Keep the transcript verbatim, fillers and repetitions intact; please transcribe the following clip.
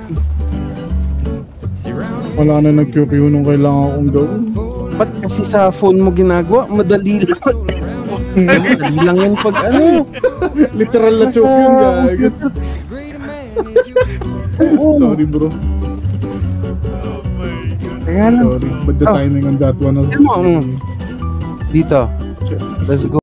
Wala na nag-Q Q nung kailangan kong gawin. Ba't kasi sa phone mo ginagawa? Madali lang. Madali lang yan pag ano. Literal na choke yun, gagad. Sorry, bro. Kaya lang. Sorry, bad the timing on that one. Dito. Let's go.